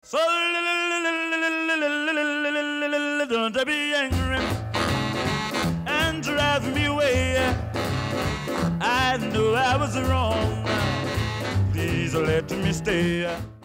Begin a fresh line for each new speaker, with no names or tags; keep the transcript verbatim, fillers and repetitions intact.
So don't be angry and drive me away. I know I was wrong. Please let me stay.